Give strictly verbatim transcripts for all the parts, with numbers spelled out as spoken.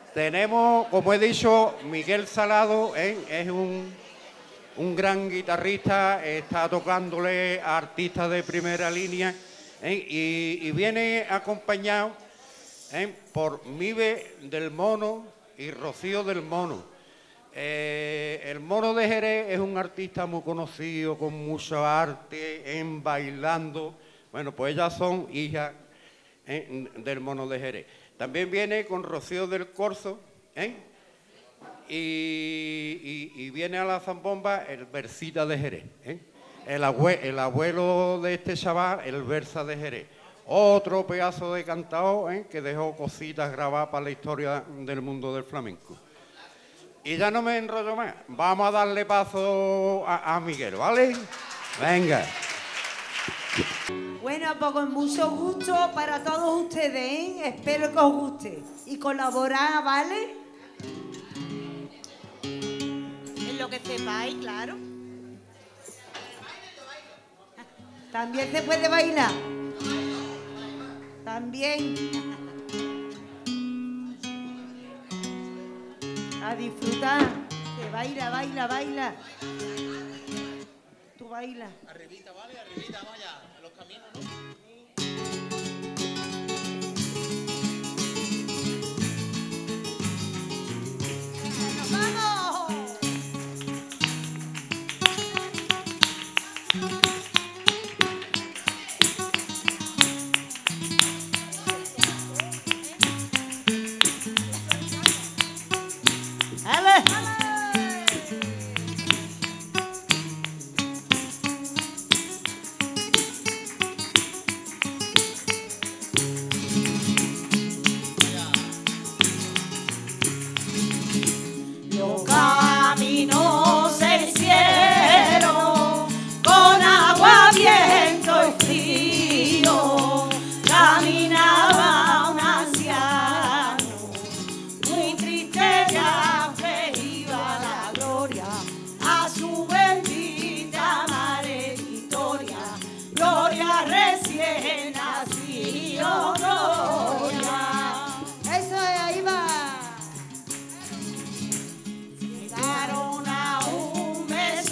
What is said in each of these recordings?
tenemos, como he dicho, Miguel Salado, ¿eh? Es un, un gran guitarrista, está tocándole a artistas de primera línea, ¿eh? y, y viene acompañado, ¿eh? por Mive del Mono y Rocío del Mono. Eh, el Mono de Jerez es un artista muy conocido, con mucho arte en bailando. Bueno, pues ellas son hijas, ¿eh? del Mono de Jerez. También viene con Rocío del Corzo, ¿eh? y, y, y viene a la zambomba el Versita de Jerez, ¿eh? el, abue, el abuelo de este chaval, el Versa de Jerez. Otro pedazo de cantao, ¿eh? que dejó cositas grabadas para la historia del mundo del flamenco. Y ya no me enrollo más. Vamos a darle paso a, a Miguel, ¿vale? Venga. Bueno, pues con mucho gusto para todos ustedes, ¿eh? Espero que os guste. Y colaborar, ¿vale? En lo que sepáis, claro. También se puede bailar. También. A disfrutar. Se baila, baila, baila. Tú baila. Arribita, ¿vale? Arribita, vaya. Los caminos, ¿no? ¡Nos vamos! ¡Ale! Los caminos se hicieron con agua, viento y frío. Caminaba un anciano, muy triste ya se iba la gloria a su bendita madre Victoria. Gloria recién nacido, gloria. Eso es, ahí va. Llegaron a un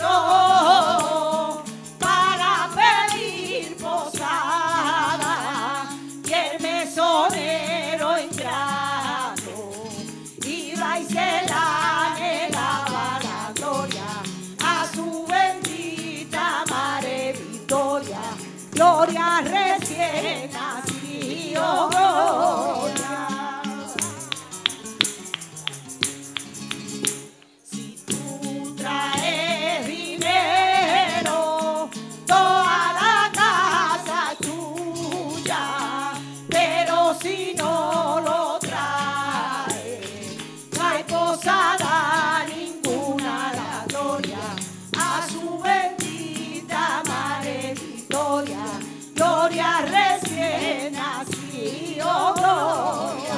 mesón para pedir posada y el mesonero ingrato iba y se la negaba la gloria a su bendita madre Victoria. Gloria recién nacido, gloria. Tú traes dinero, toda la casa es tuya, pero si no lo traes, no hay posada ninguna. La gloria a su bendita madre Victoria. Gloria recién nacido, gloria.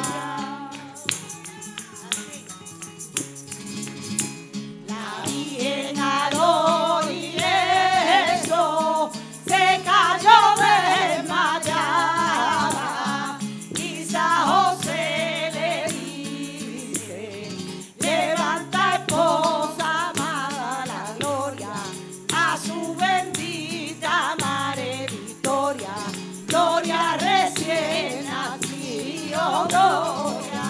La Virgen al oír eso se cayó desmayada y San José le dice: levanta, esposa amada, la gloria a su bendita madre Victoria. Gloria recién nacido, gloria.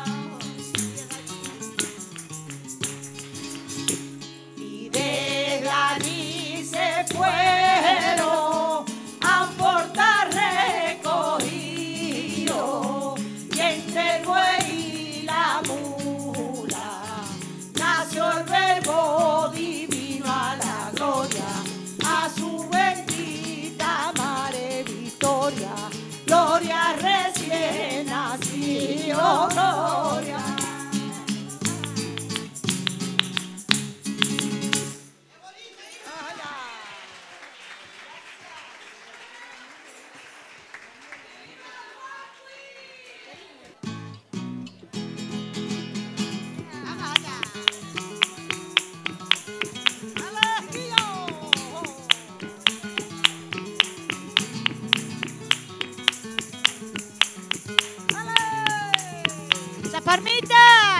Y desde allí se fueron a un portal recogido, y entre el buey y la mula nació el verbo divino a la gloria a su bendita madre Victoria. Gloria recién nacido, gloria. ¡Esa palmita!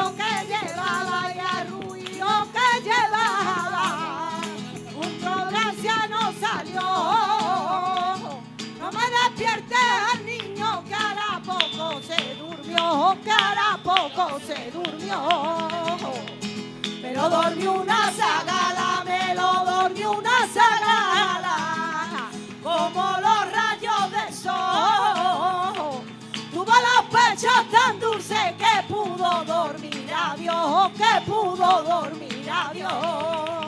arroyo que llevaba y arroyo que llevaba, un provinciano salió. No me despiertes al niño que hará poco se durmió, que hará poco se durmió. Pero dormió una zagala, me lo dormió una zagala, como los rayos del sol. Tuvo los pechos tan dulces que pudo dormir a Dios, que pudo dormir a Dios.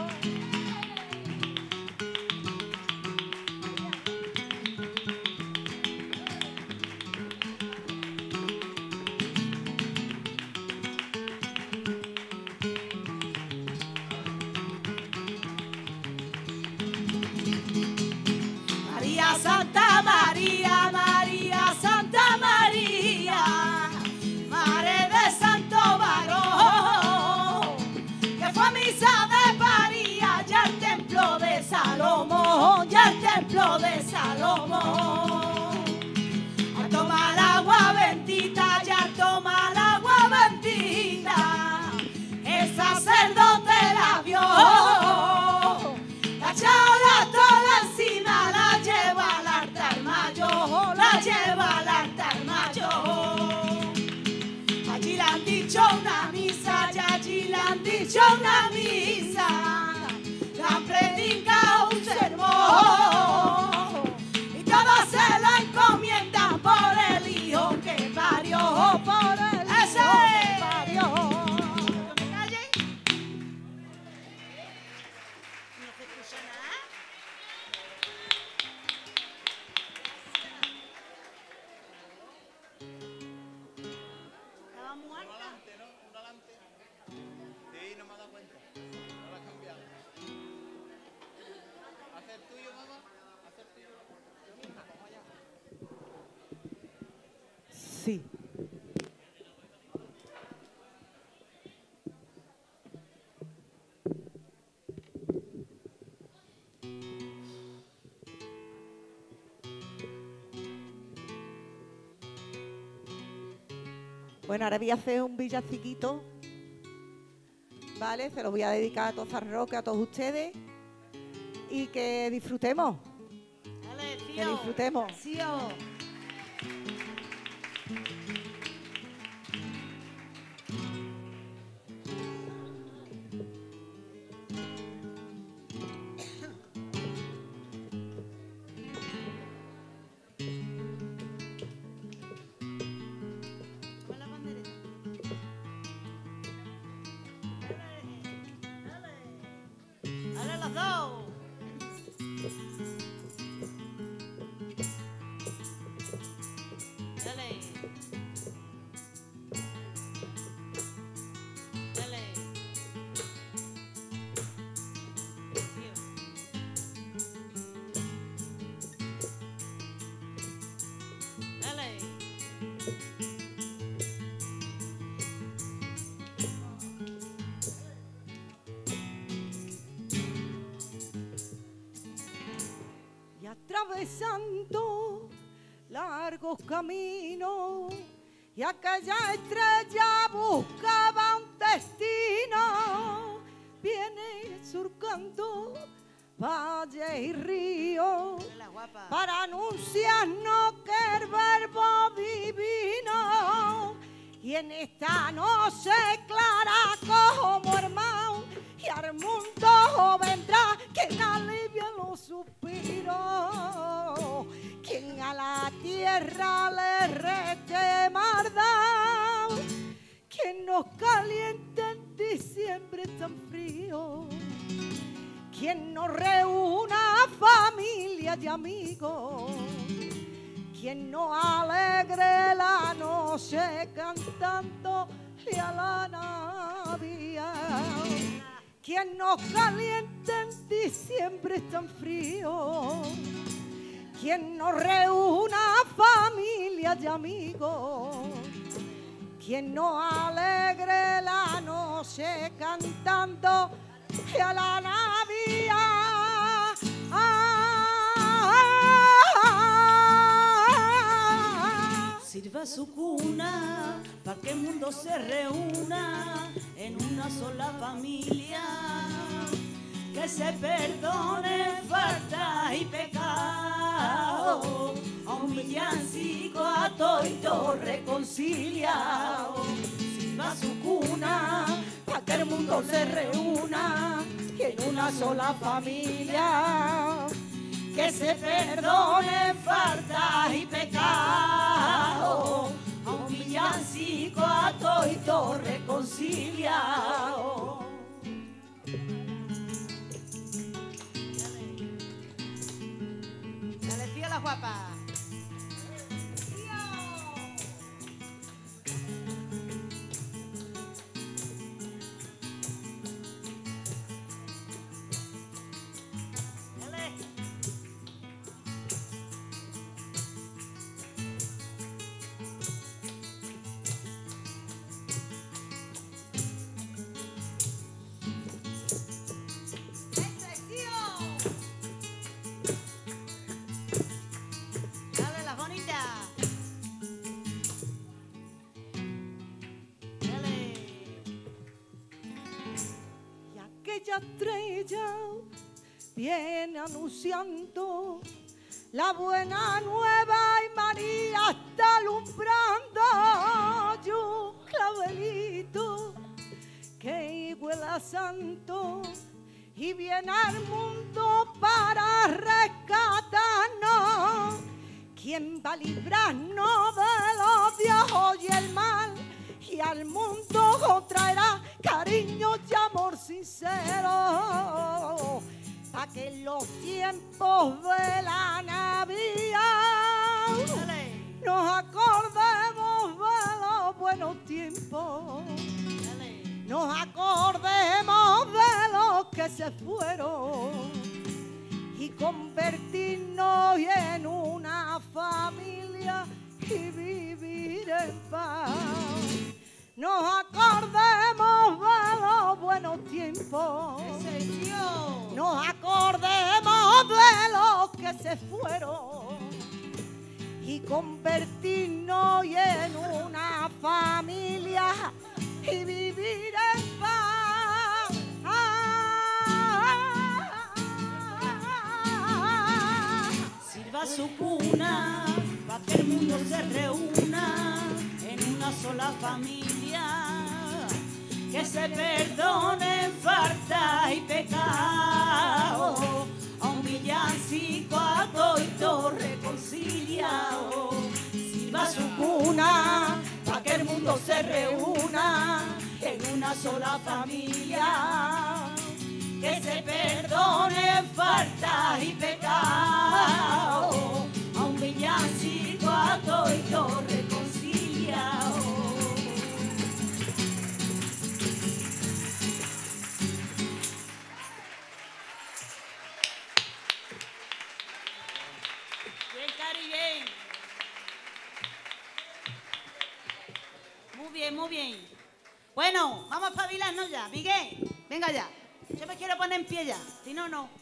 María Santa María, María Santa María, Madre de Santo Varón, que fue a misa de Paría, ya el templo de Salomón, ya el templo de Salomón. A tomar agua bendita, ya tomar agua bendita, el sacerdote la vio, la chaula toda encima, la lleva al altar mayor, la lleva al altar mayor. Allí le han dicho una misa, y allí le han dicho una misa, le han predicado un sermón, y todos se la encomiendan por el hijo que parió, por el hijo que parió. Sí, no me he dado cuenta. No lo has cambiado. ¿Hacer tuyo, mamá? ¿Hacer tuyo? Yo misma, vamos allá. Sí. Bueno, ahora voy a hacer un villanciquito, ¿vale? Se lo voy a dedicar a todos San Roque, a todos ustedes, y que disfrutemos, Dale, que tío. disfrutemos. Tío. Con la banderita. Dale, dale. Dale los dos. Dale. Dale. Tío. Dale. Y atravesando largos caminos, y aquella estrella buscaba un destino. Viene surcando valles y ríos La guapa. para anunciarnos que el verbo divino, y en esta noche clara como hermano, y al mundo vendrá quien alivia los suspiros, quien a la tierra le reste maldad, quien nos caliente en diciembre tan frío, quien nos reúna familia y amigos, quien nos alegre la noche cantando a la Navidad, quien nos caliente en diciembre tan frío, quien nos reúna familia y amigos, quien nos alegre la noche cantando a la Navidad. Si Sirva su cuna para que el mundo se reúna en una sola familia, que se perdone falta y pecado, a un villancico a toito reconciliado. Sirva su cuna para que el mundo se reúna en una sola familia, que se perdone faltas y pecado, a un villancico a toito reconciliado. Dale, tía la guapa. Dale las bonitas. Dale. Y aquella estrella viene anunciando la buena nueva y María está alumbrando. Yo, clavelito, que huele a santo y viene al mundo para rescatarnos. ¿Quién va a librarnos de los viejos y el mal? Y al mundo traerá cariño y amor sincero, pa' que en los tiempos de la Navidad Dale. nos acordemos de los buenos tiempos, Dale. nos acordemos de los que se fueron y convertirnos en una familia y vivir en paz. Nos acordemos de los buenos tiempos, Ese Dios. nos acordemos de los que se fueron y convertirnos en una familia y vivir en paz. Sirva su cuna para que el mundo se reúna en una sola familia, que se perdone falta y pecado, a un villancico a toito reconciliado. Sirva su cuna para que el mundo se reúna en una sola familia, que se perdone falta y pecado, a un villancico a toito reconciliado. Bien, Cari, bien. Muy bien, muy bien. Bueno, vamos a espabilarnos ya. Miguel, venga ya. Yo me quiero poner en pie ya. Si no, no.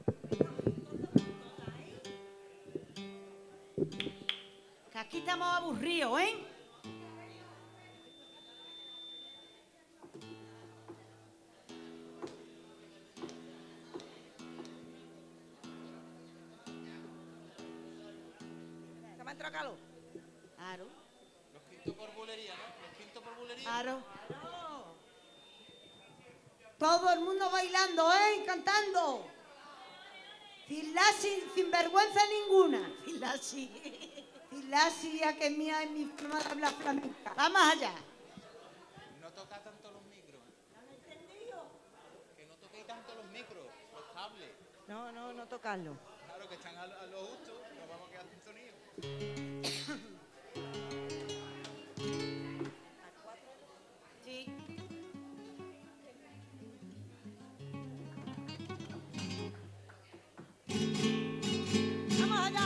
Que aquí estamos aburridos, ¿eh? ¿Se me entra calor? Claro, Los quintos por bulería, ¿no? Los quintos por bulería. claro. Todo el mundo bailando, ¿eh? Cantando. Sin la sin, sin vergüenza ninguna. Y la sí. Sin la silla que es mía y mi forma de hablar flamenca. Vamos allá. No toca tanto los micros. ¿eh? Que no toquéis tanto los micros, los cables. No, no, no tocarlo. Claro que están a, a lo justo, nos vamos a quedar sin sonido. Sí. ¡Vamos allá!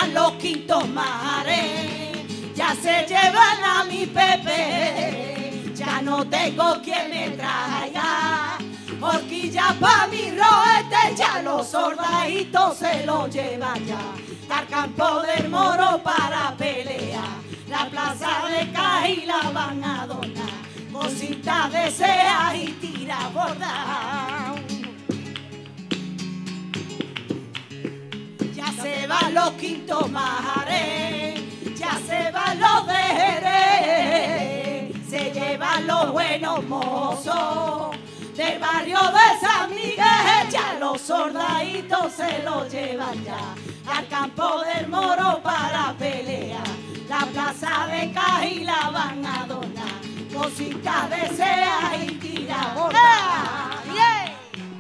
van los quintos mares, ya se llevan a mi Pepe, ya no tengo quien me traiga horquilla pa' mi roete, ya los soldaditos se lo llevan ya al campo del Moro para pelear, la plaza de Cádiz la van a donar, cositas de sea y tira borda. Ya se van los quintos mares, ya se van los de Jerez, se llevan los buenos mozos del barrio de San Miguel, ya los soldaditos se lo llevan ya al campo del Moro para pelear, la plaza de Cádiz la van a donar, cositas de sea y tira borda. ¡Yeah!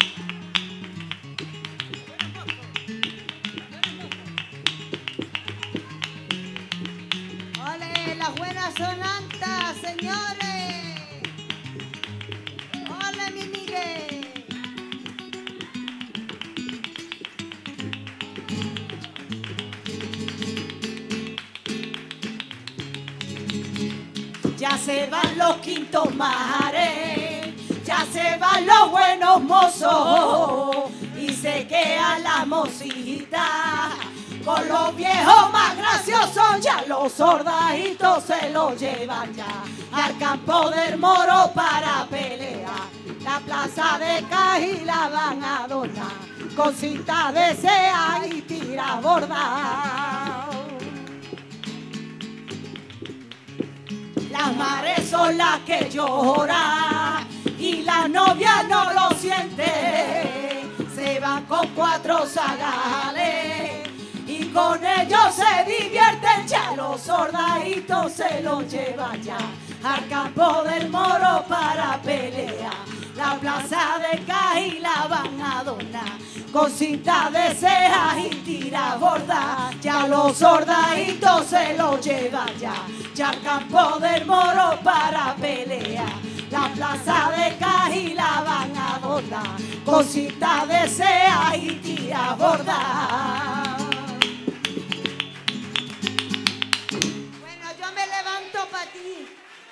¡Ole, las buenas sonantas, señores! ¡Ole, mi Miguel! Ya se van los quintos mares, ya se van los buenos mozos y se quedan las mocitas con los viejos más graciosos, ya los soldaditos se los llevan ya al campo del Moro para pelear, la plaza de Cádiz la van a donar, cositas de sea y tira borda. Las mares son las que lloran y la novia no lo siente, se van con cuatro zagales y con ellos se divierten, ya los soldaditos se los llevan ya al campo del Moro para pelear, la plaza de Cádiz la van a donar, cositas de cejas y tira borda, ya los soldaditos se los llevan ya, ya al campo del Moro para pelear, la plaza de Cádiz la van a donar, cositas de cejas y tira borda. Bueno, yo me levanto para ti.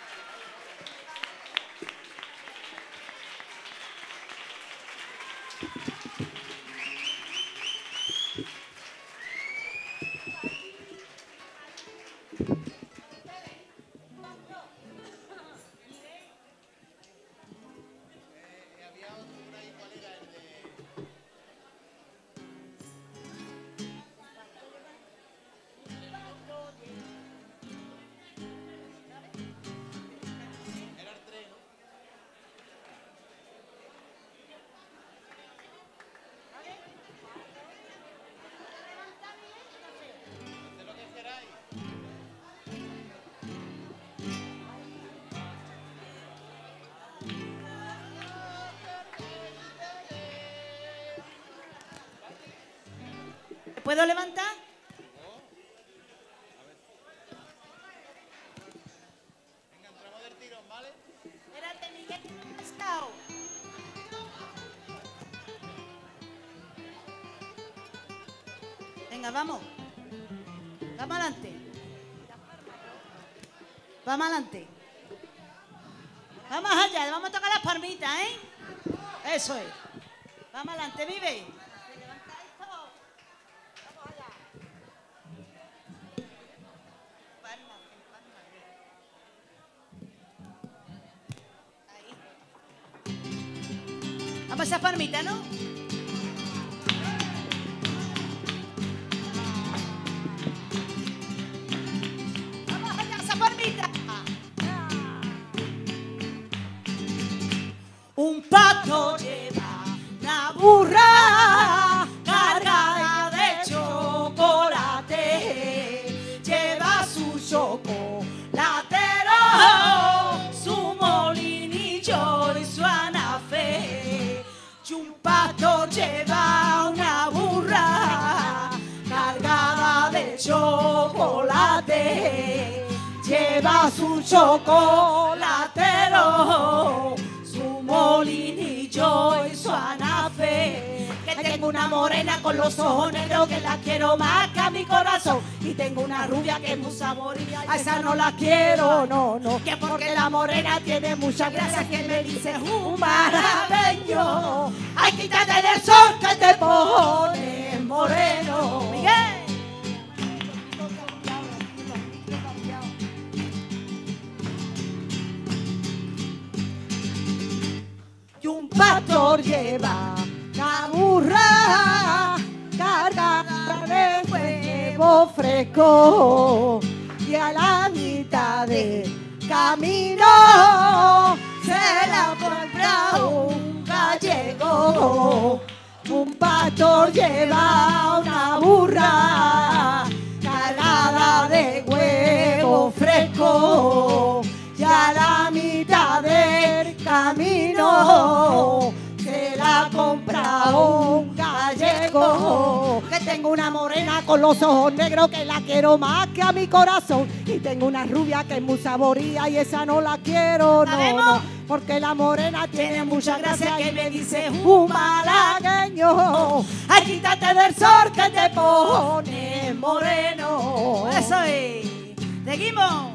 ¿Puedo levantar? Venga, entramos del tirón, ¿vale? Espérate, Miguel. Pescado. Venga, vamos. Vamos adelante. Vamos adelante. Vamos allá, vamos a tocar las palmitas, ¿eh? Eso es. Vamos adelante, vive. Vamos a esa palmita, ¿no? Vamos allá, esa palmita. Un pato lleva una burra cargada de chocolate, lleva su chocolatero, su molinillo y su anafe. Y un pato lleva una burra cargada de chocolate, lleva su chocolatero, su molinillo y su anafe. Que tengo una una morena con los ojos negros que la quiero más que a mi corazón. Y tengo una rubia que es muy saborilla, a esa no la quiero, no, no. Que porque la morena tiene mucha gracia, que me dice un maravilloso. Ay, quítate del sol que te pone moreno. Miguel. Y un pastor lleva una burra cargada de huevo fresco, y a la mitad de camino se la compra un gallego. Un pastor lleva una burra cargada de huevo fresco, y a la mitad del camino se la compra un gallego. Que tengo una morena con los ojos negros que la quiero más que a mi corazón. Y tengo una rubia que es muy saboría y esa no la quiero, no, no. Porque la morena tiene mucha gracia que me dice un malagueño. Ay, quítate del sol que te pone moreno. Eso es. Seguimos.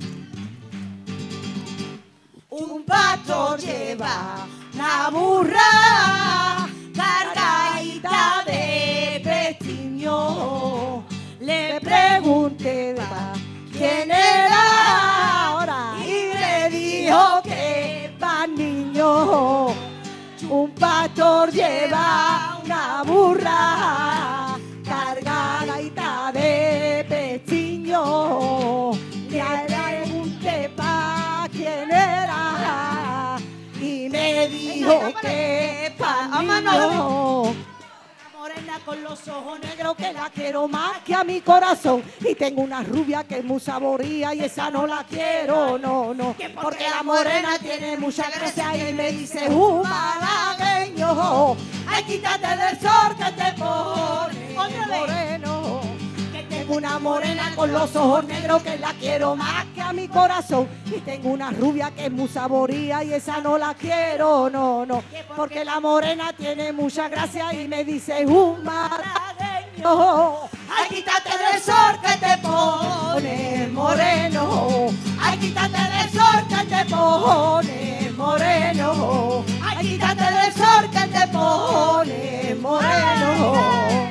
Un pastor lleva una burra cargadita de pestiño. Le pregunté quién era ahora y le dijo que va niño. Un pastor lleva una burra cargadita de pestiño. Le pregunté pa' quién era y me dijo que pa' niño. Morena con los ojos negros que la quiero más que a mi corazón. Y tengo una rubia que es muy saboría y esa no la quiero, no, no. Porque la morena tiene mucha gracia y me dice un malagueño. Ay, quítate del sol que te pone moreno. Que tengo una morena con los ojos negros que la quiero más que a mi corazón. Y tengo una rubia que es muy saboría y esa no la quiero, no, no. Porque la morena tiene mucha gracia y me dice un malagueño. Ay, quítate del sol que te pone moreno. Ay, quítate del sol que te pone moreno. Ay, quítate del sol que te pone moreno.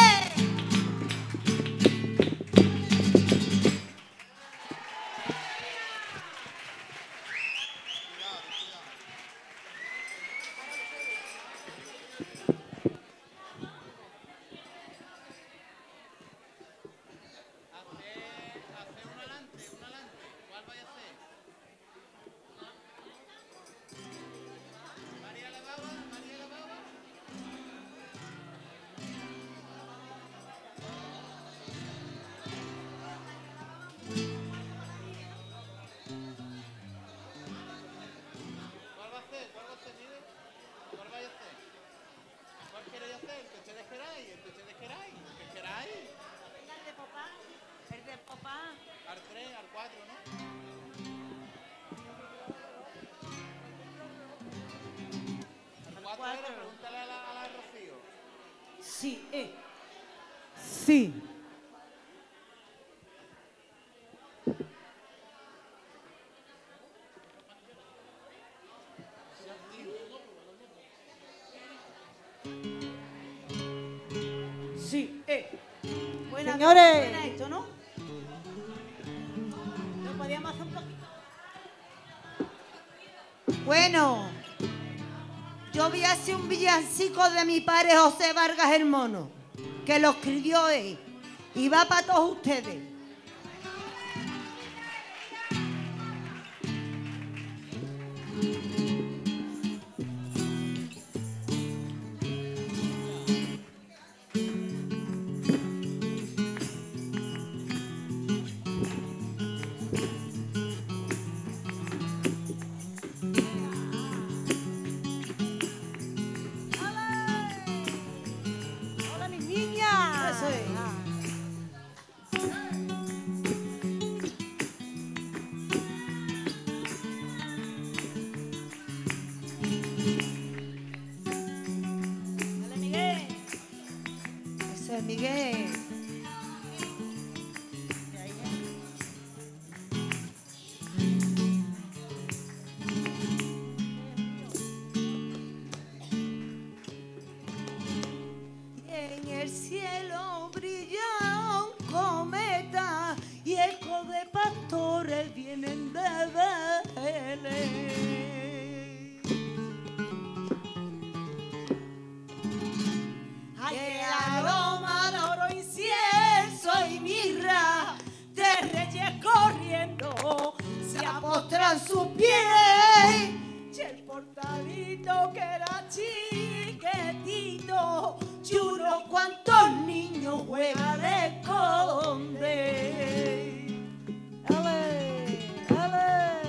Pregúntale a la, a la Rocío. Sí, eh. Sí. Sí, eh. Buena, Señores. buena esto, ¿no? ¿Lo podíamos hacer un poquito? Bueno, yo vi así un villancico de mi padre José Vargas el Mono, que lo escribió él, y va para todos ustedes. Hola, mis niñas. Eso es. Ah. Miguel. En el cielo brilla un cometa y eco de pastores vienen de Belén. Ay, el aroma de oro, incienso y mirra de reyes corriendo se apostran sus pies. Y el portalito que era chiquitito y unos cuantos niños juegan a esconder. ¡Ale! ¡Ale!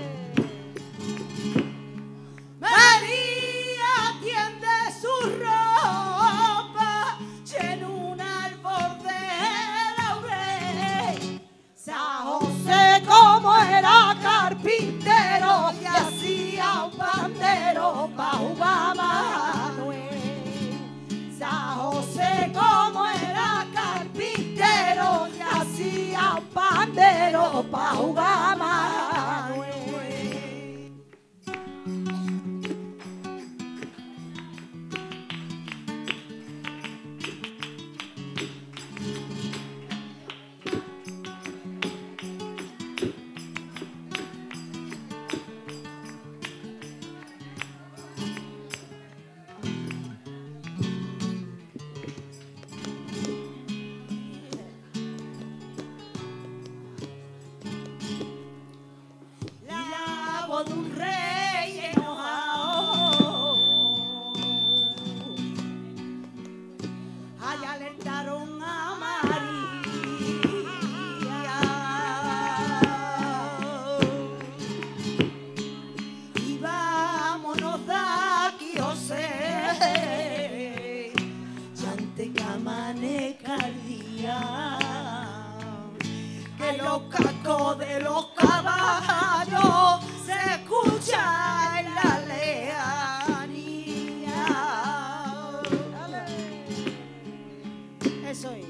María tiende su ropa en un árbol de laurel. San José como era carpintero y hacía un pandero pa' jugar Manuel. San José como era carpintero y hacía un pandero pa' jugar Manuel. La voz de un rey enojado. Allá alertaron a María y vámonos de aquí, José, y antes que amanezca el día, que los cascos de los caballos se escuchan en la lejanía. Eso es.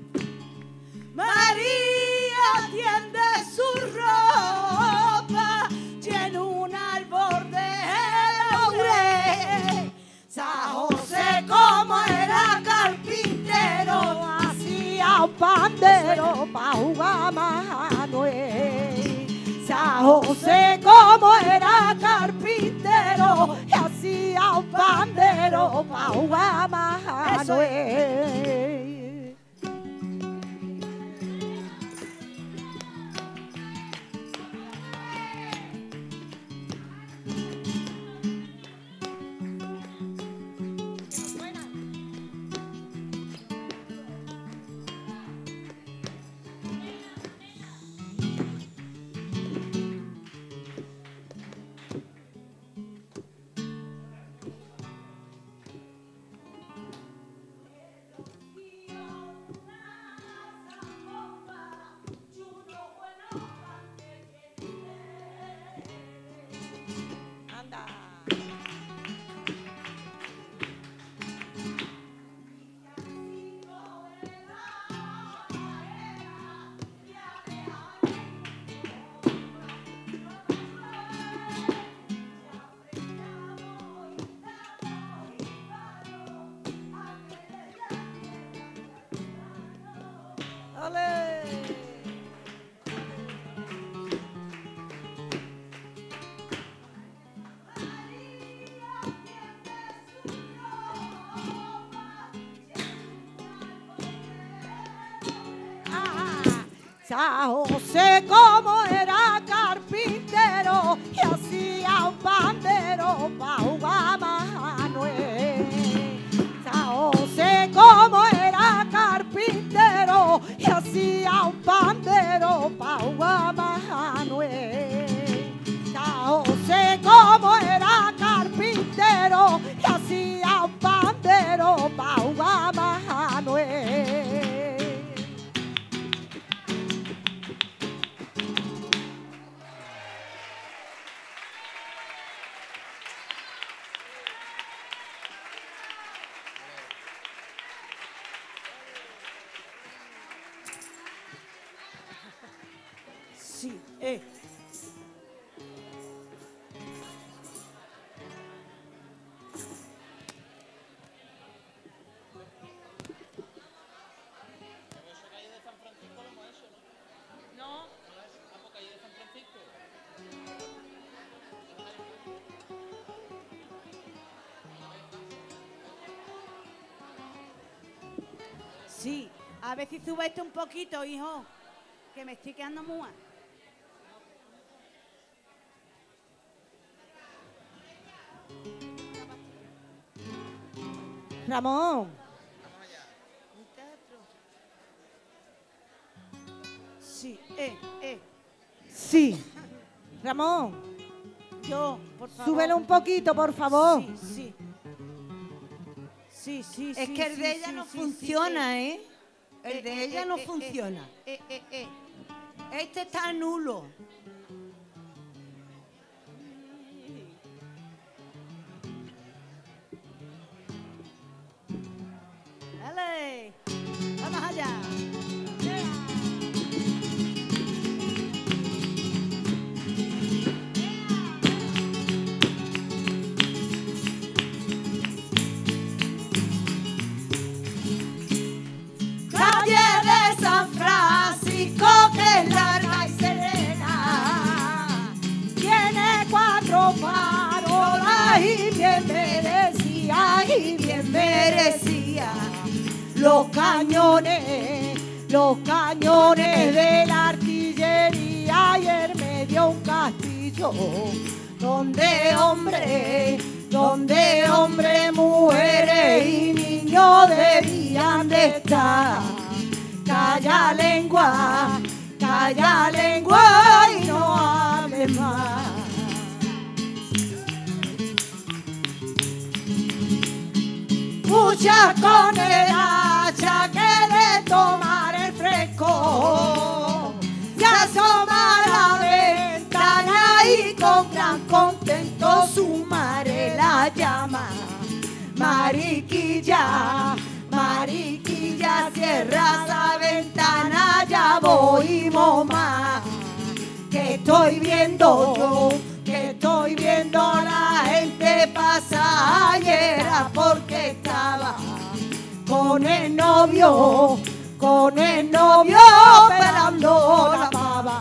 María tiende su ropa y en un árbol de laurel. San José como era carpintero hacía un pandero pa' jugar Manuel. San José como era carpintero y hacía un pandero pa' jugar Manuel. San José como era carpintero y hacía un pandero pa' jugar Manuel. San José como era carpintero y hacía un pandero pa' jugar Manuel. San José como era carpintero y hacía un pandero pa' jugar Manuel. eh. Sí, a ver si sube esto un poquito, hijo, que me estoy quedando muy. Ramón. Sí, eh, eh. Sí. Ramón. Yo, por favor. Súbelo un poquito, por favor. Sí, sí. Sí, sí, Es sí, que el sí, de ella sí, no sí, funciona, sí, ¿eh? El de eh, ella eh, no eh, funciona. Eh, eh, eh. Este está nulo. Dale. Vamos allá. Calle de San Francisco, que es larga y serena, tiene cuatro farolas y bien merecía, y bien merecía. Los cañones, los cañones de la artillería, ayer me dio un castillo donde hombres, donde hombres, mujeres y niños debían de estar. Calla lengua, calla lengua y no hables más. Escucha con el hacha que de tomar el fresco, se asoma a la ventana y con gran contento su madre la llama. Mariquilla, Mariquilla, cierra esa ventana, ya voy mamá. Que estoy viendo yo, que estoy viendo la gente pasar, ayer era porque estaba con el novio, con el novio pelando la pava.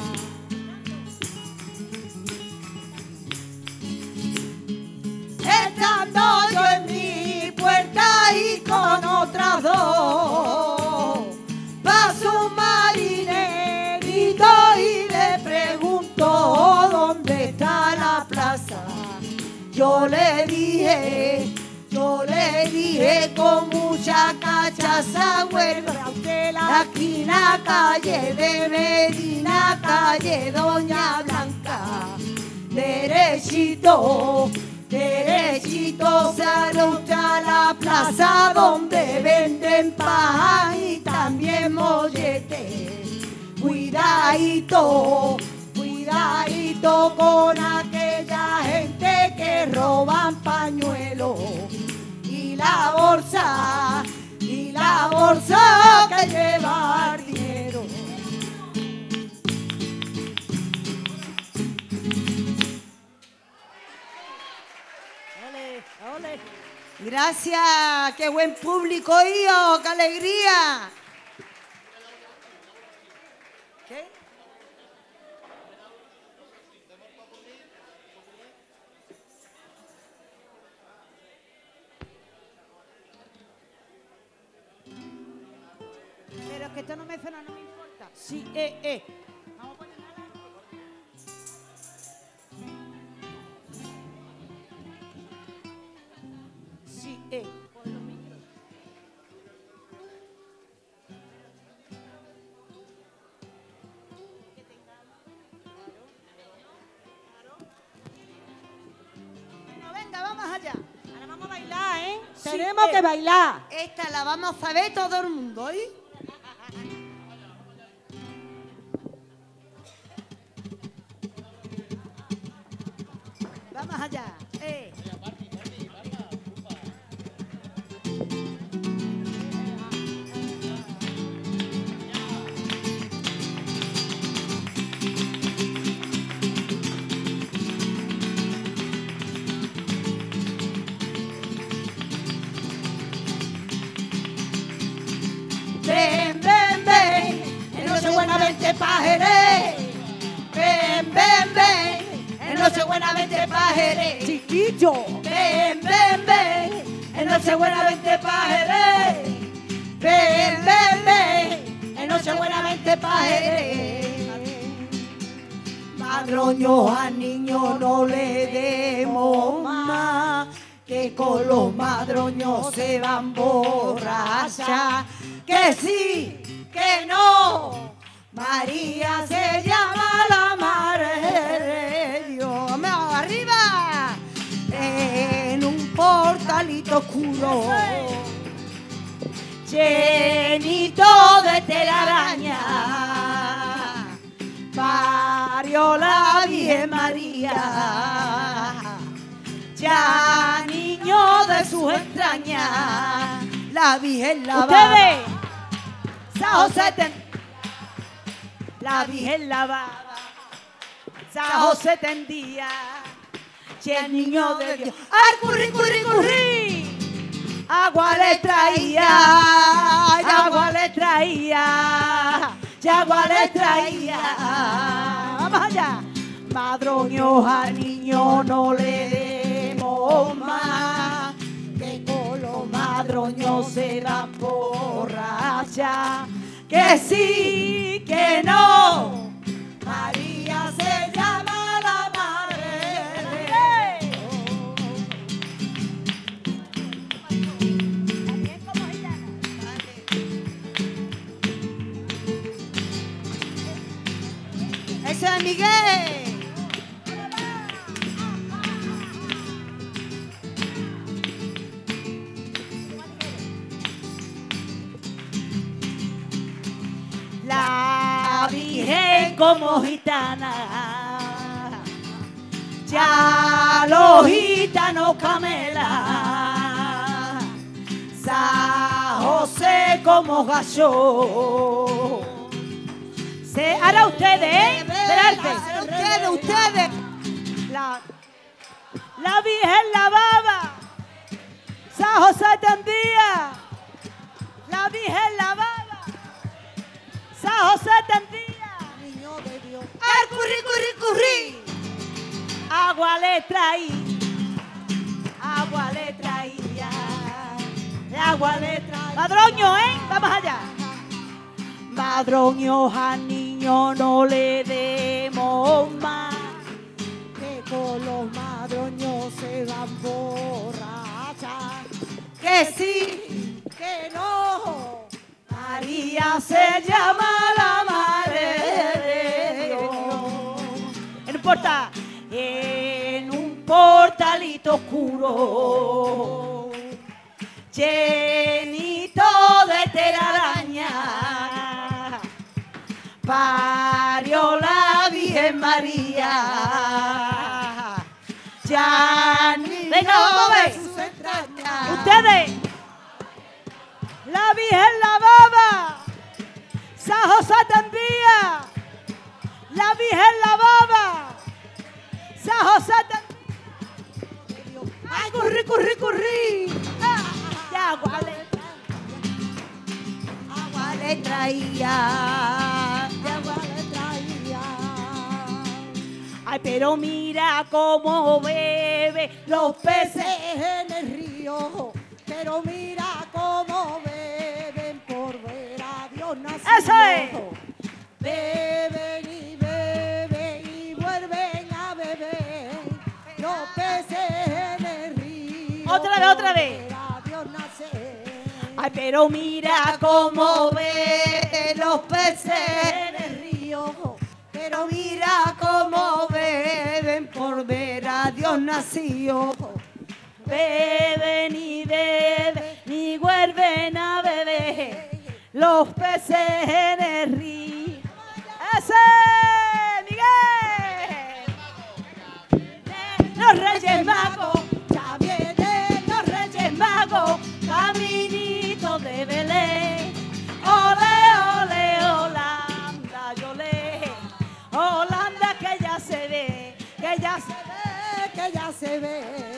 Estando yo en mi puerta y con otras dos, paso un marinerito y le pregunto dónde está la plaza. Yo le dije, yo le dije con mucha cachaza, vuelva de la esquina, calle de Medina, calle Doña Blanca, derechito, derechito sale usted a la plaza donde venden pan y también mollete. Cuidadito, cuidadito con aquella gente que roban pañuelos y la bolsa, y la bolsa que lleva el dinero. Ole, ole. Gracias, qué buen público, hijo, qué alegría. ¿Qué? Pero es que esto no me suena, no me importa. Sí, eh, eh. Vamos a poner nada. Sí, eh. Pon los micros. Bueno, venga, vamos allá. Ahora vamos a bailar, ¿eh? Sí, Tenemos eh. que bailar. Esta la vamos a ver todo el mundo, ¿eh? Vamos allá. Eh. vente pa' Jerez. Ven, ven, ven. En Nochebuena vente pa' Jerez. Chiquillo. Ven, ven, ven. En Nochebuena vente pa' Jerez. Ven, ven, ven. En Nochebuena vente pa' Jerez. Madroño al niño no le demos más, que con los madroños se van borrachas. Que sí, que no. María se llama la madre de Dios. ¡Vamos arriba! En un portalito oscuro, llenito de telaraña, parió la Virgen María. Ya niño de sus entrañas, la Virgen la Ustedes. San José ten... La Virgen lavaba, San José tendía, y el niño de Dios, ¡ay, curri, curri, curri! Agua le traía, agua le traía, y agua le traía. Vamos allá. Madroños al niño no le demos más, que con los madroños se van borrachas. Que sí, que no. María se llama la madre de Dios. Eso es Miguel. La Virgen como gitana, ya los gitanos camelan. San José como gallo. Se hará ustedes, ¿eh? Esperarte. Ustedes, ustedes. La, la Virgen lavaba, San José tendía, la Virgen lavaba, San José tendía, niño de Dios. ¡Ay, curri, curri, curri! Agua le traía, agua le traía, agua le traía. Madroño, ¿eh? Vamos allá. Madroños al niño no le demos más, que con los madroños se van borrachas. Que sí, que no. María se llama la madre de Dios. No importa, en un portalito oscuro, llenito de telaraña, parió la Virgen María. Ya ni venga, vamos a ver. Ustedes. La Virgen lavaba, San José tendía, la Virgen lavaba, San José tendía. ¡Ay, curri, curri, curri! Y agua le traía, agua le traía, y agua le traía. Ay, pero mira cómo bebe los peces en el río, pero mira cómo beben por ver a Dios nacido. ¡Eso es! Beben y beben y vuelven a beber los peces en el río. Otra vez, otra vez. A Dios nacer. Ay, pero mira cómo beben los peces en el río, pero mira cómo beben por ver a Dios nacido. Beben y beben y vuelven a beber los peces en el río. ¡Ese, Miguel! Los Reyes Magos, ya vienen los Reyes Magos, caminito de Belén. Ole, ole, Holanda, yole, Holanda que ya se ve, que ya se ve, que ya se ve.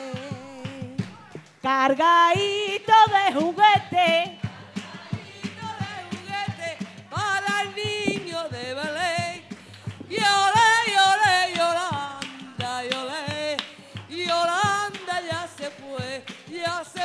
Cargadito de juguete, Cargadito de juguete para el niño de Belén.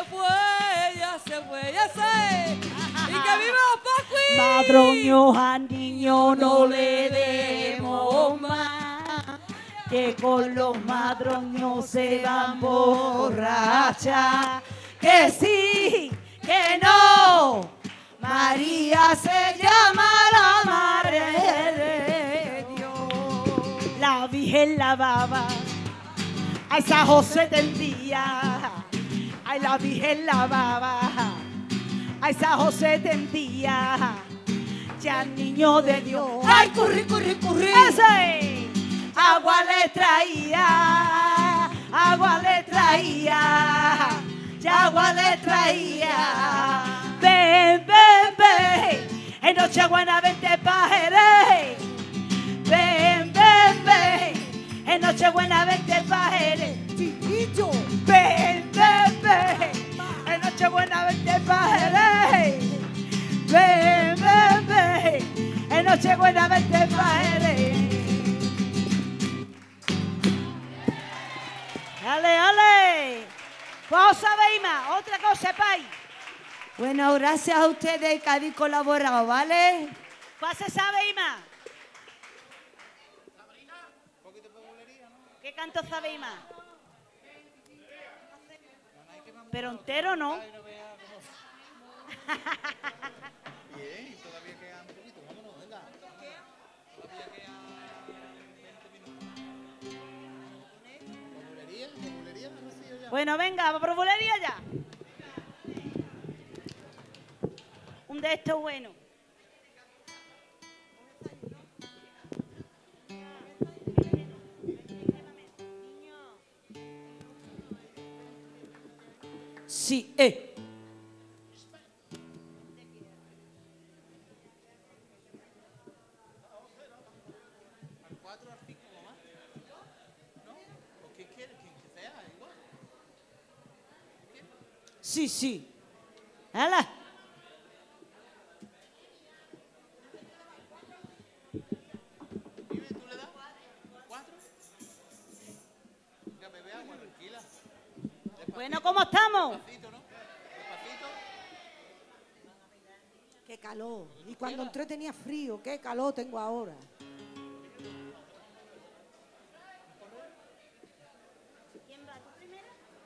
se fue, ya se fue, ya sé. Y que viva Pascuí. Madroños a niños no le demos más, que con los madroños se van borrachas. Que sí, que no. María se llama la madre de Dios. La Virgen lavaba, a esa José tendía. Ay, la Virgen lavaba, a esa José tendía. Ya niño de Dios. Ay, curri, curri, curri. Ese. Agua le traía, agua le traía, ya agua le traía. Ven, ven, ven, en Nochebuena vente pa' Jerez. Ven, ven, ven, en Nochebuena vente pa' Jerez. Chiquillo. Ven, ven, ven, en Nochebuena vente pa' Jerez. Ven, ven, ven, en Nochebuena vente pa' Jerez. ¡Ale, ale! Vos sabéis más, otra cosa, sepáis. Bueno, gracias a ustedes que habéis colaborado, ¿vale? ¿Cuál se sabe más? ¿Qué canto sabéis más? Pero entero no. Bien, todavía queda un poquito. Vámonos, venga. Todavía queda veinte minutos. ¿Bulería? ¿Bulería? No sé yo ya. Bueno, venga, ¿por bulería ya? Un de estos bueno. Sí, eh. ¿Al cuatro, al cinco, mamá? ¿No? ¿O quién quiere? ¿Quién que sea? Igual. Sí, sí. ¡Hala! Dime, ¿tú le das? ¿Cuatro? Ya, bebe agua, tranquila. Bueno, ¿cómo estamos? Despacito, ¿no? Despacito. Qué calor. Y cuando entré tenía frío. Qué calor tengo ahora. ¿Quién va? ¿Tú primero?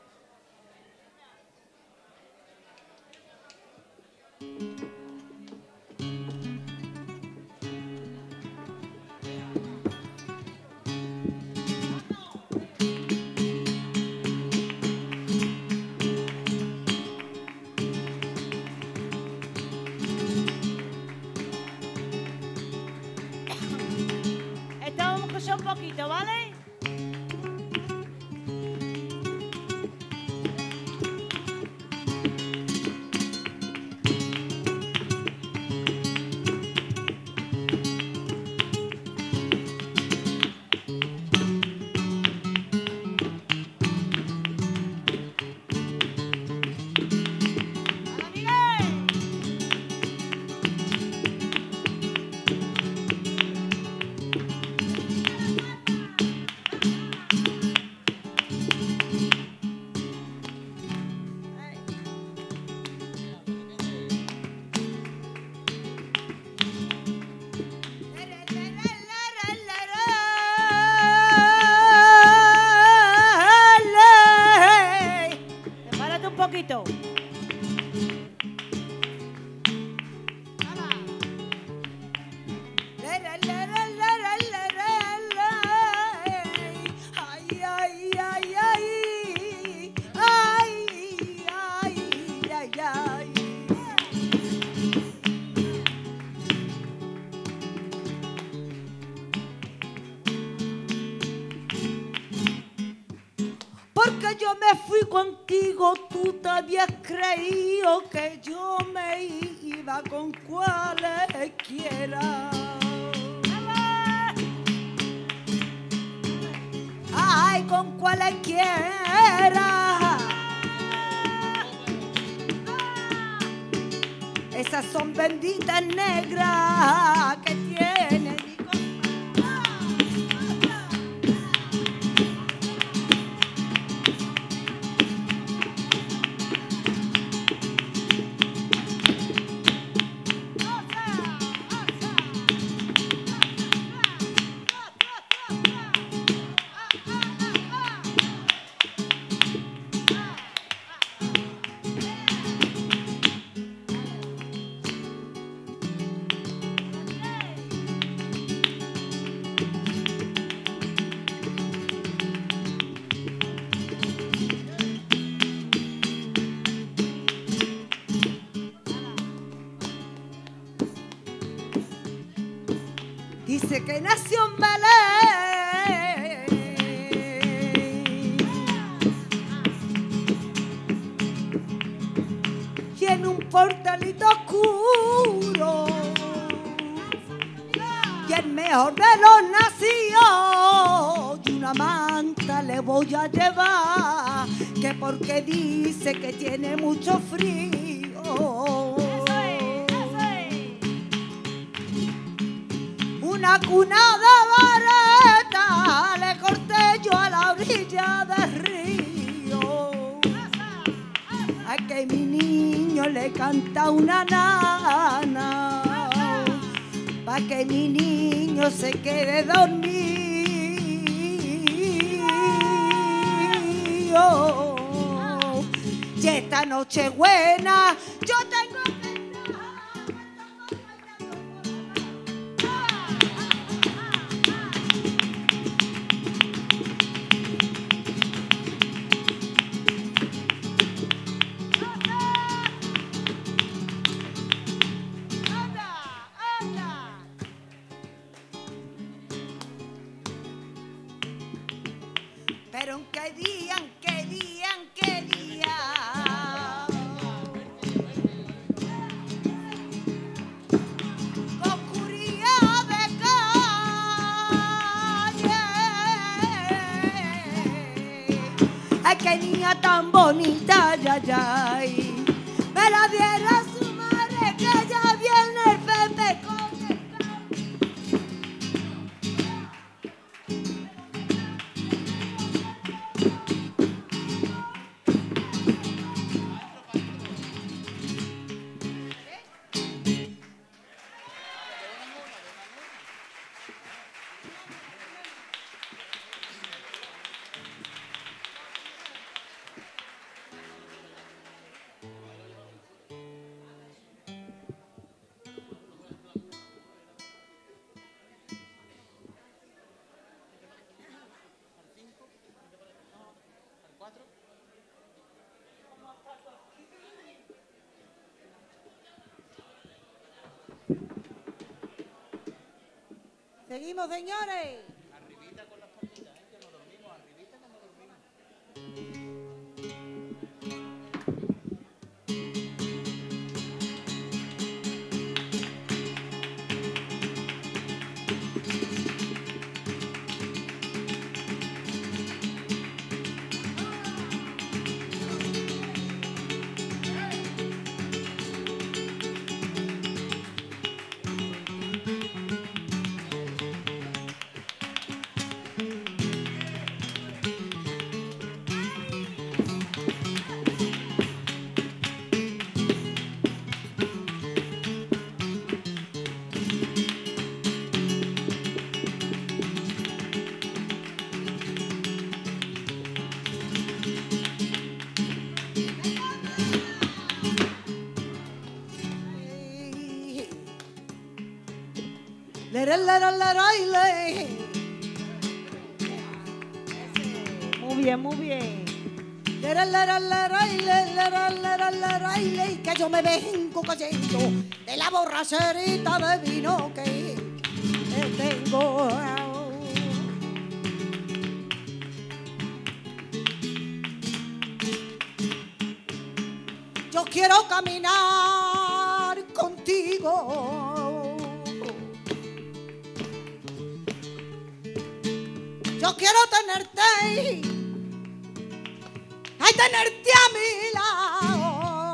Esto vamos a escuchar un poquito, ¿vale? ¡Hola, Miguel! Prepárate un poquito. Ay, ay, ay, ay. Ay, ay, ay, ay. Porque yo me fui contigo, tú te habías creído que yo me iba con cualquiera. Ay, con cualquiera. Esas son benditas negras que tienen mi compa. dice que nació en Belén. Y en un portalito oscuro. Y el mejor de los nacidos. Y una manta le voy a llevar. Que porque dice que tiene mucho frío. Una cuna de vareta le corté yo a la orilla del río. A que mi niño le canta una nana, pa' que mi niño se quede dormido. Y esta noche buena yo tengo que pero en qué día, en qué día, en qué día. Oscuridad de calle. Ay, qué niña tan bonita, ya, ya. Me la diera su madre, que ya viene el Pepe con el Seguimos, señores. Arribita con las patitas, ¿eh? Que nos dormimos, arribita que nos dormimos. Muy bien, muy bien. Que yo me vengo cayendo de la borracherita de vino que tengo. Yo quiero caminar contigo. Yo quiero tenerte, ay, tenerte a mi lado.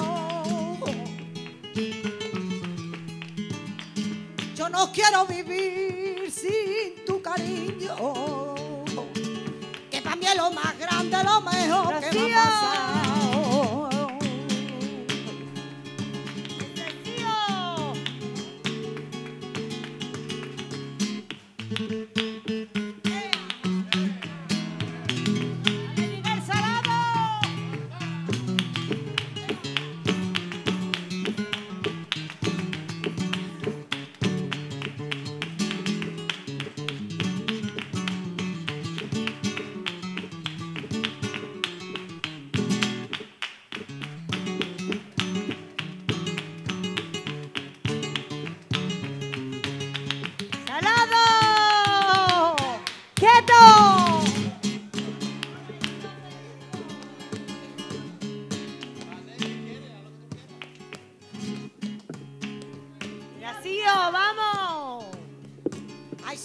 Yo no quiero vivir sin tu cariño, que para mí es lo más grande, lo mejor que me ha pasado.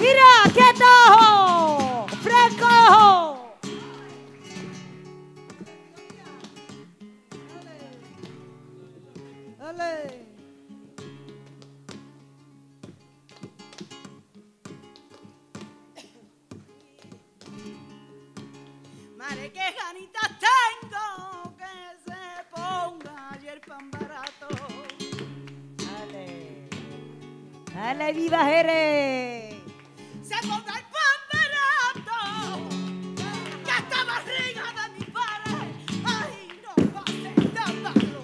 ¡Mira, quieto! ¡Fresco! Dale. Madre, qué ganitas tengo que se ponga ayer pan barato. Dale. Dale, viva Jerez. Se ponga el pan barato, que esta barriga de mi padre, ay, no va a ser tan malo.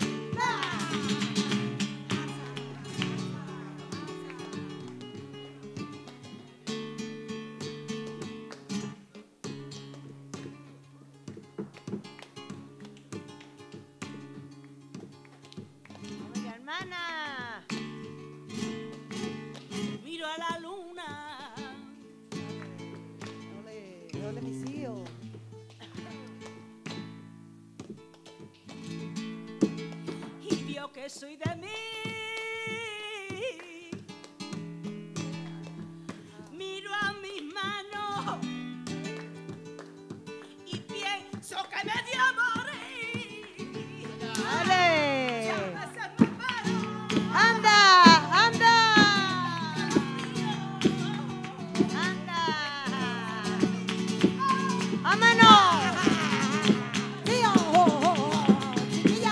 Oiga, hermana. Miro a la luna Ole, ole, mis hijos. y vio que soy de mí. Miro a mis manos y pienso que me dio a morir. Dale. A veces me paro. Anda, anda. Anda. ¡Vámonos! Tío, oh, oh, oh, chiquilla.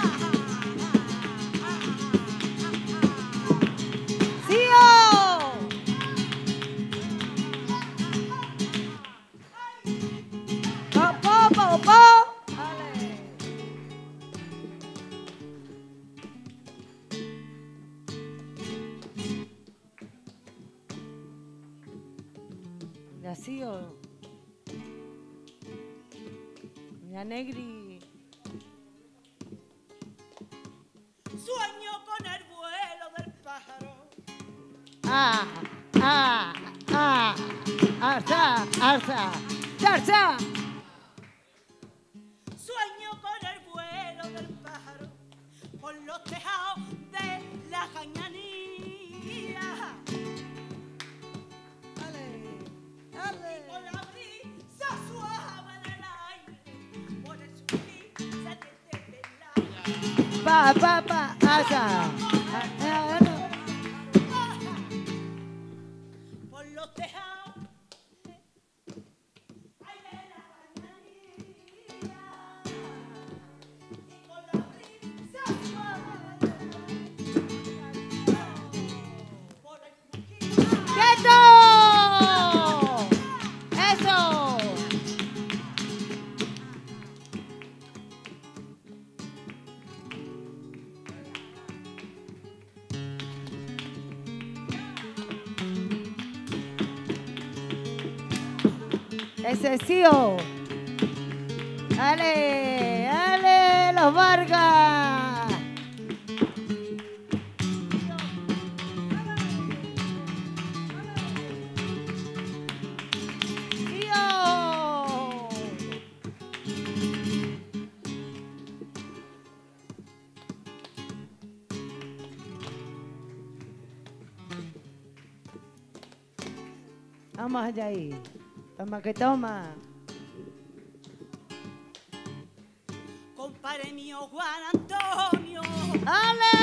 ¡Sío! ¡Po, po, po, po! Dale. Ya sío. Ya negri. Sueño con el vuelo del pájaro. Ah, ah, ah, alza, alza, alza. Sueño con el vuelo del pájaro por los tejados de la cañanía. Dale, Por dale. la brisa suave del aire, por el surgir de la Pa, pa, pa, alza. Ah, ah, no. por los tejados ay, de la cañanía. Y con la brisa suave por el surgir. ¡Quieto! ¡Eso! Ese sío. ¡Ale! ¡Ale! ¡Los Vargas! ¡Sío! Vamos allá ahí. Toma que toma. Compadre mío Juan Antonio, ¡Ale!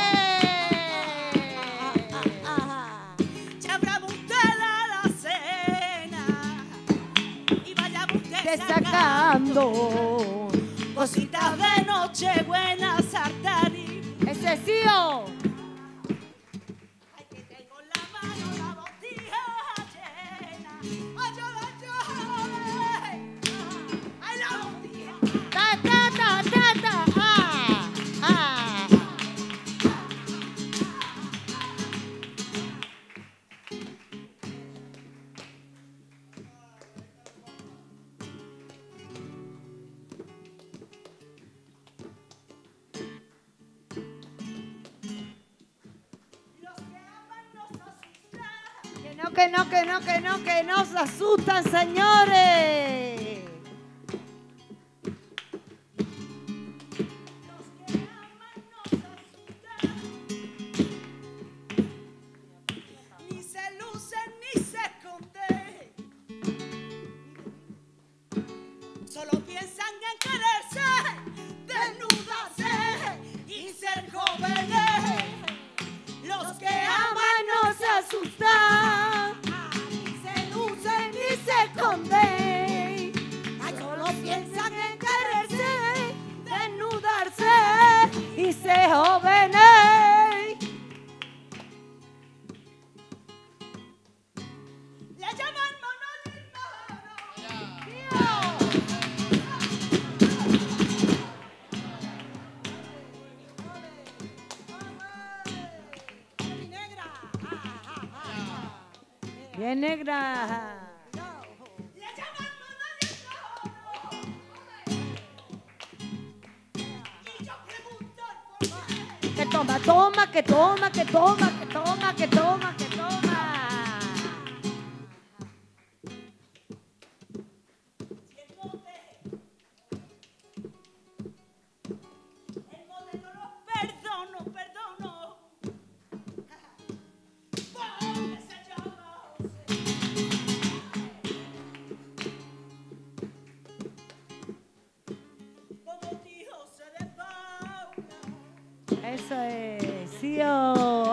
ya habrá usted la cena y vaya usted Sacando cositas de noche buenas sartarí. ese sío. Ay, que tengo en la mano la botija llena. Ay, yo la lloré. Ay, la botija. Ta ta ta ta ta. Ah, ah. Los que aman nos asustan. Que no, que no, que no, que no, que no se asustan, señores. Los que aman nos asustan. Ni se lucen ni se esconden. ni seducen ni se esconden, solo piensan en quererse, desnudarse y ser jóvenes. Le llaman monolismo. Bien negra. Que toma, toma, que toma, que toma, que toma, que toma, que toma. El modelo lo perdono, perdono. Porque se llama José. Como dijo José de Paula. Eso es, sí, oh.